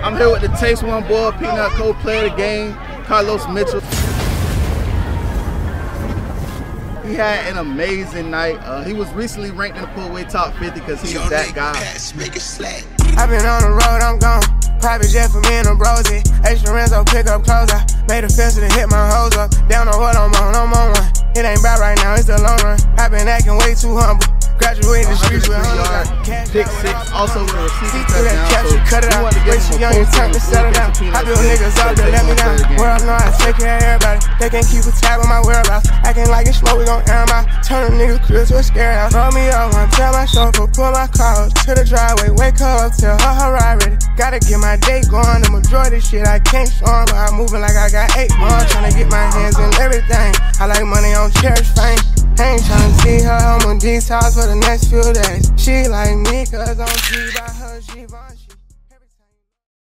I'm here with the Taste One boy, Peanut co-player of the game, Carlos Mitchell. He had an amazing night. He was recently ranked in the pull-weight top 50 because he was that guy. I've been on the road, I'm gone. Private jet for me and the brosy. Extra Renzo pick up clothes. I made a fence to hit my hose up. Down on what I'm on one. It ain't bad right now, it's the long run. I've been acting way too humble. Graduated the streets with pick 6, also with a receiving touchdown. So cut it out. When she young, you turn to settle down. I build niggas up to let me down. World know I take care of everybody. They can't keep a tab on my whereabouts. Acting like it's smoke, we gon' air them out. Turn a nigga crib to a scare house. Roll me up one, tell my chauffeur, pull my car up to the driveway. Wake her up, tell her ride ready. Gotta get my day going. The majority shit I can't show 'em, but I'm moving like I got 8 months. Tryna get my hands in everything. I like money on cherish fame. I ain't tryna see her, I'm on detox for the next few days. She like me cause I'm G by her, she